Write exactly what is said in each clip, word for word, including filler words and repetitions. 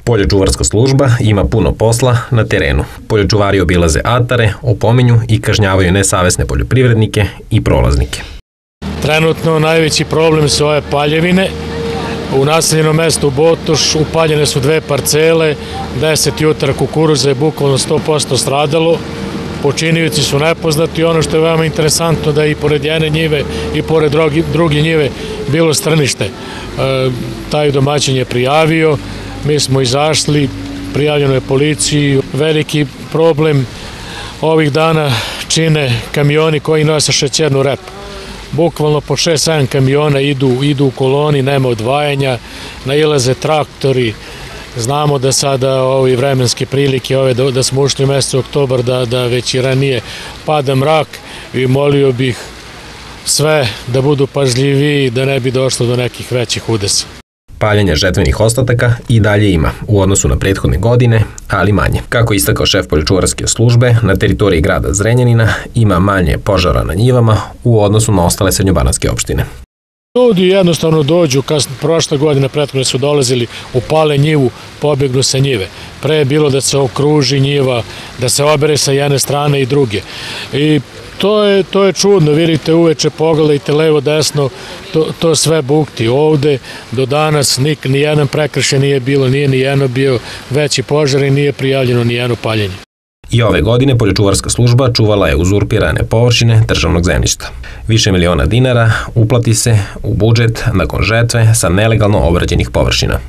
Poljočuvarska služba ima puno posla na terenu. Poljočuvari obilaze atare, opominju i kažnjavaju nesavesne poljoprivrednike i prolaznike. Trenutno najveći problem su ove paljevine. U naseljenom mestu Botoš upaljene su dve parcele, deset jutara kukuruza je bukvalno sto posto stradalo. Počinioci su nepoznati. Ono što je veoma interesantno da i pored jedne njive i pored druge njive bilo strnište. Taj domaćin je prijavio, mi smo izašli, prijavljeno je policiji. Veliki problem ovih dana čine kamioni koji nose šećernu repu. Bukvalno po šest sedam kamiona idu, idu u koloni, nema odvajanja, nailaze traktori. Znamo da sada ovi vremenske prilike, ove, da smo ušli u mesecu oktobar, da, da već i ranije pada mrak i molio bih sve da budu pažljiviji, da ne bi došlo do nekih većih udesa. Paljenja žetvenih ostataka i dalje ima u odnosu na prethodne godine, ali manje. Kako je istakao šef poljočuvarske službe, na teritoriji grada Zrenjanina ima manje požara na njivama u odnosu na ostale srednjobanatske opštine. Ljudi jednostavno dođu, prošle godine prethodne su dolazili, upale njivu, pobegnu sa njive. Pre je bilo da se okruži njiva, da se obere sa jedne strane i druge. I to je, to je čudno, vidite uveče, pogledajte levo, desno, to, to sve bukti. Ovde do danas nik, ni jedan prekršaj nije bilo, nije ni jedno bio veći požar i nije prijavljeno ni jedno paljenje. I ove godine poljočuvarska služba čuvala je uzurpirane površine državnog zemljišta. Više miliona dinara uplati se u budžet nakon žetve sa nelegalno obrađenih površina.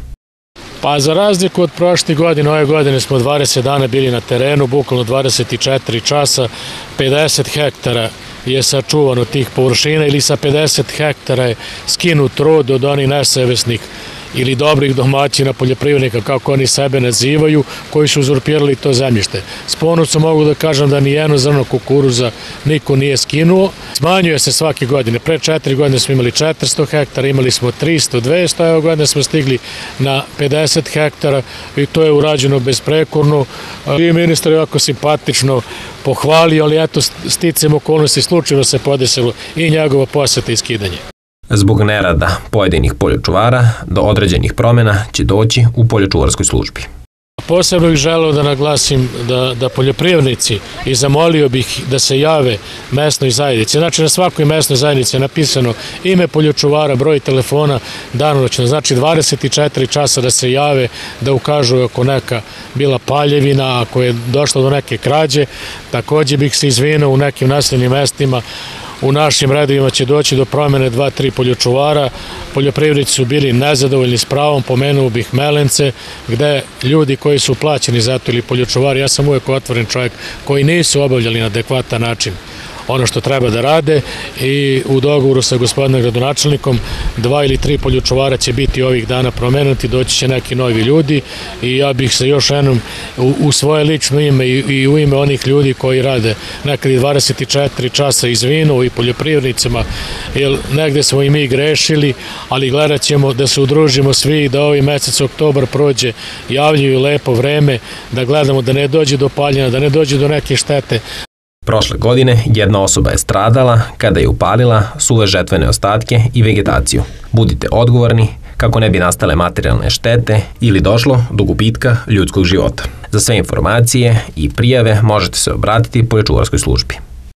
Pa za razliku od prošle godine, ove godine smo dvadeset dana bili na terenu, bukvalno dvadeset četiri časa, pedeset hektara je sačuvano tih površina ili sa pedeset hektara je skinut rod od onih nesavesnih ili dobrih domaćina poljoprivrednika, kako oni sebe nazivaju, koji su uzurpirali to zemljište. S ponosom mogu da kažem da ni jedno zrno kukuruza niko nije skinuo. Smanjuje se svake godine. Pre četiri godine smo imali četiristo hektara, imali smo tristo, dvesta, a ove godine smo stigli na pedeset hektara i to je urađeno besprekorno. I ministar je ovako simpatično pohvalio, ali eto, sticam okolnosti, slučajno se podesilo i njegova poseta i skidanje. Zbog nerada pojedinih poljočuvara do određenih promjena će doći u poljočuvarskoj službi. Posebno bih želeo da naglasim da, da poljoprivrednici i zamolio bih da se jave mesnoj zajednici. Znači na svakoj mesnoj zajednici je napisano ime poljočuvara, broj telefona, danonoćno. Znači dvadeset četiri časa da se jave, da ukažu ako neka bila paljevina, ako je došlo do neke krađe. Takođe bih se izvinao u nekim naseljenim mestima. U našim redovima će doći do promjene dva tri poljočuvara. Poljoprivrednici su bili nezadovoljni s pravom, pomenuo bih Melence, gde ljudi koji su plaćeni za to ili poljočuvari, ja sam uvek otvoren čovjek, koji nisu obavljali na adekvatan način ono što treba da rade i u dogovoru sa gospodinom gradonačelnikom dva ili tri poljočuvara će biti ovih dana promenuti, doći će neki novi ljudi i ja bih se još jednom u, u svoje lično ime i, i u ime onih ljudi koji rade nekad i dvadeset četiri časa izvinuo i poljoprivrednicima, jer negde smo i mi grešili, ali gledat ćemo da se udružimo svi i da ovaj mesec oktobar prođe, javljaju lepo vreme, da gledamo da ne dođe do paljenja, da ne dođe do neke štete. Prošle godine jedna osoba je stradala kada je upalila suve žetvene ostatke i vegetaciju. Budite odgovorni kako ne bi nastale materijalne štete ili došlo do gubitka ljudskog života. Za sve informacije i prijave možete se obratiti poljočuvarskoj službi.